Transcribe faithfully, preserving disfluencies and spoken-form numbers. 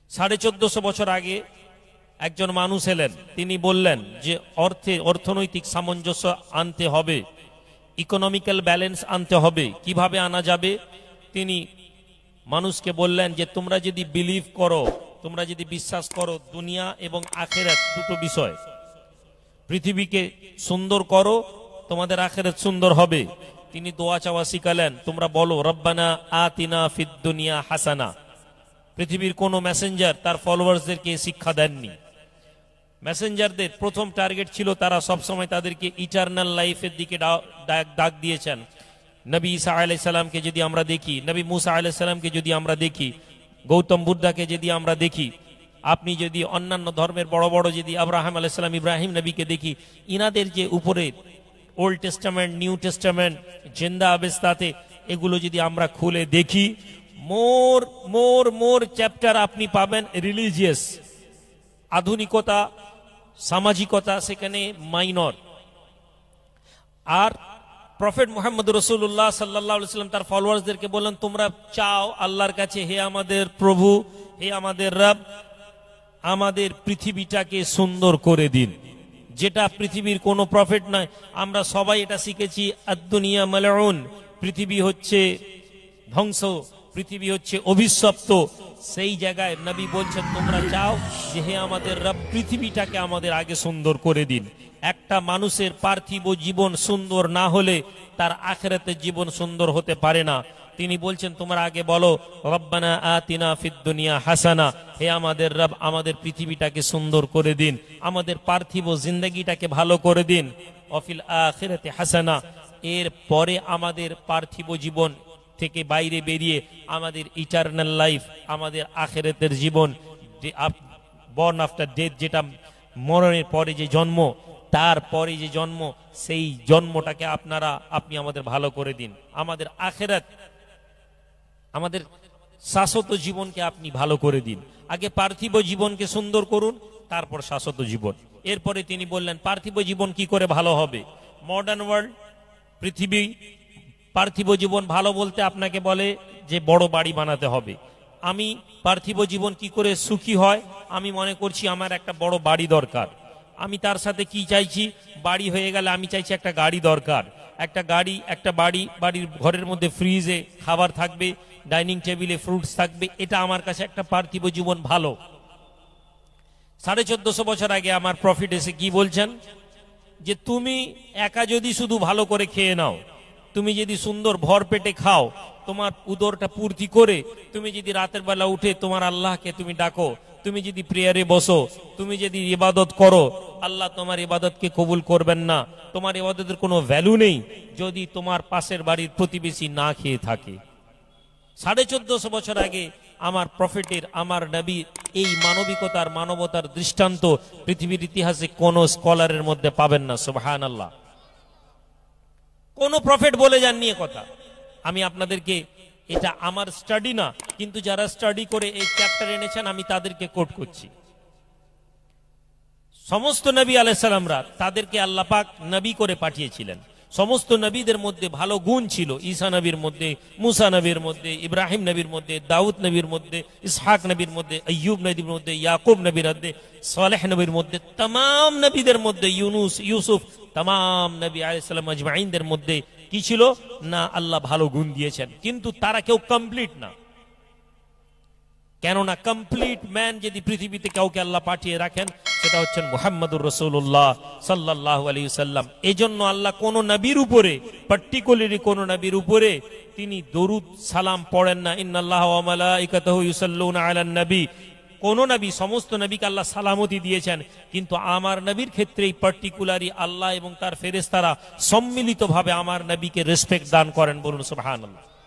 সাড়ে চোদ্দশো বছর আগে একজন মানুষ এলেন, তিনি বললেন যে অর্থে অর্থনৈতিক সামঞ্জস্য আনতে হবে, ইকোনমিক্যাল ব্যালেন্স আনতে হবে। কিভাবে আনা যাবে? তিনি মানুষকে বললেন যে তোমরা যদি বিলিভ করো, তোমরা যদি বিশ্বাস করো দুনিয়া এবং আখিরাত দুটো বিষয়, পৃথিবীকে সুন্দর করো, তোমাদের আখিরাত সুন্দর হবে। তিনি দোয়া চাওয়া শিখালেন, তোমরা বলো রব্বানা আতিনা ফিদ দুনিয়া হাসানা। পৃথিবীর কোন মেসেঞ্জার তার ফলোয়ার্সদেরকে শিক্ষা দেননি। মেসেঞ্জারদের প্রথম টার্গেট ছিল তারা সবসময় তাদেরকে ইটারনাল লাইফের দিকে ডাক দিয়েছেন। নবী ঈসা আলাইহিস সালামকে যদি আমরা দেখি, নবী মুসা আলাইহিস সালামকে যদি আমরা দেখি, গৌতম বুদ্ধকে যদি আমরা দেখি, আপনি যদি অন্যান্য ধর্মের বড় বড় যদি আব্রাহাম আলাইহিস সালাম, ইব্রাহিম নবীকে দেখি, ইনাদের যে উপরে ওল্ড টেস্টামেন্ট, নিউ টেস্টামেন্ট, জিন্দা অবস্থাতে এগুলো যদি আমরা খুলে দেখি, মোর মোর মোর চ্যাপ্টার আপনি পাবেন রিলিজিয়াস, আধুনিকতা, সামাজিকতা সেখানে মাইনর। আর প্রফেট মুহাম্মদ রাসূলুল্লাহ সাল্লাল্লাহু আলাইহি ওয়াসাল্লাম তার ফলোয়ার্সদেরকে বললেন, তোমরা চাও আল্লাহর কাছে, হে আমাদের প্রভু, হে আমাদের রব, আমাদের পৃথিবীটাকে সুন্দর করে দিন। যেটা পৃথিবীর কোনো প্রফেট নয়, আমরা সবাই এটা শিখেছি, আদ-দুনিয়া মালউন, পৃথিবী হচ্ছে ধ্বংস, পৃথিবী হচ্ছে অভিশপ্ত। সেই জায়গায় নবী বলছেন তোমরা চাও যে হে আমাদের রব, পৃথিবীটাকে আমাদের আগে সুন্দর করে দিন। একটা মানুষের পার্থিব জীবন সুন্দর না হলে তার আখিরাতের জীবন সুন্দর হতে পারে না। তিনি বলছেন তোমরা আগে বলো রব্বানা আতিনা ফিদ দুনিয়া হাসানা, হে আমাদের রব, আমাদের পৃথিবীটাকে সুন্দর করে দিন, আমাদের পার্থিব জিন্দগিটাকে ভালো করে দিন। অফিল আখিরাতি হাসানা, এর পরে আমাদের পার্থিব জীবন থেকে বাইরে বেরিয়ে আমাদের ইটারনাল লাইফ, আমাদের আখিরাতের জীবন, বর্ন আফটার ডেথ, যেটা মরণের পরে যে জন্ম, তারপরে যে জন্ম, সেই জন্মটাকে আপনারা আপনি আমাদের ভালো করে দিন। আমাদের আখিরাত, আমাদের শাশ্বত জীবনকে আপনি ভালো করে দিন। আগে পার্থিব জীবনকে সুন্দর করুন, তারপর শাশ্বত জীবন। এরপরে তিনি বললেন পার্থিব জীবন কি করে ভালো হবে। মডার্ন ওয়ার্ল্ড, পৃথিবী, পার্থিব জীবন ভালো বলতে আপনাকে বলে যে বড় বাড়ি বানাতে হবে। আমি পার্থিব জীবন কি করে সুখী হয়, আমি মনে করছি আমার একটা বড় বাড়ি দরকার। আমি তার সাথে কি চাইছি, বাড়ি হয়ে গেলে আমি চাইছি একটা গাড়ি দরকার। একটা গাড়ি, একটা বাড়ি, বাড়ির ঘরের মধ্যে ফ্রিজে খাবার থাকবে, ডাইনিং টেবিলে ফ্রুটস থাকবে, এটা আমার কাছে একটা পার্থিব জীবন ভালো। সাড়ে চোদ্দশো বছর আগে আমার প্রফিট এসে কি বলছেন যে তুমি একা যদি শুধু ভালো করে খেয়ে নাও, তুমি যদি সুন্দর ভর পেটে খাও, তোমার উদরটা পূর্তি করে তুমি যদি রাতের বেলা উঠে তোমার আল্লাহকে তুমি ডাকো, তুমি যদি প্রেয়ারে বসো, তুমি যদি ইবাদত করো, আল্লাহ তোমার ইবাদতকে কবুল করবেন না। তোমার ইবাদতের কোনো ভ্যালু নেই যদি তোমার পাশের বাড়ির প্রতিবেশী না খেয়ে থাকে। সাড়ে চোদ্দশো বছর আগে আমার প্রফেটের, আমার নবীর এই মানবিকতার, মানবতার দৃষ্টান্ত পৃথিবীর ইতিহাসে কোন স্কলারের মধ্যে পাবেন না। সুবহানাল্লাহ। কোন প্রফেট বলে যাননি এ কথা। আমি আপনাদেরকে, এটা আমার স্টাডি না, কিন্তু যারা স্টাডি করে এই চ্যাপ্টার এনেছেন আমি তাদেরকে কোট করছি। সমস্ত নবী আলাইহিস সালামরা তাদেরকে আল্লাহ পাক নবী করে পাঠিয়েছিলেন। সমস্ত নবীদের মধ্যে ভালো গুণ ছিল। ঈসা নবীর মধ্যে, মুসা নবীর মধ্যে, ইব্রাহিম নবীর মধ্যে, দাউদ নবীর মধ্যে, ইসহাক নবীর মধ্যে, আইয়ুব নবীর মধ্যে, ইয়াকুব নবীর মধ্যে, সালেহ নবীর মধ্যে, तमाम নবীদের মধ্যে, ইউনুস, ইউসুফ, तमाम নবী আলাইহিস সালাম আজমাইনদের মধ্যে কি ছিল না, আল্লাহ ভালো গুণ দিয়েছেন। কিন্তু তারা কেউ কমপ্লিট না। কেননা কমপ্লিট ম্যান যদি পৃথিবীতে কাউকে আল্লাহ পাঠিয়ে রাখেন, সেটা হচ্ছেন মুহাম্মদুর রাসূলুল্লাহ সাল্লাল্লাহু আলাইহি ওয়াসাল্লাম। এজন্য আল্লাহ কোন নবীর উপরে, পার্টিকুলারলি কোন নবীর উপরে তিনি দরুদ সালাম পড়েন না। ইন্নাল্লাহা ওয়া মালাইকাতাহু ইউসাল্লুনা আলান নবী। কোন নবী, সমস্ত নবীকে আল্লাহ সালামতি দিয়েছেন, কিন্তু আমার নবীর ক্ষেত্রেই পার্টিকুলারলি আল্লাহ এবং তার ফেরেশতারা সম্মিলিতভাবে আমার নবীকে রেসপেক্ট দান করেন। বলুন সুবহানাল্লাহ।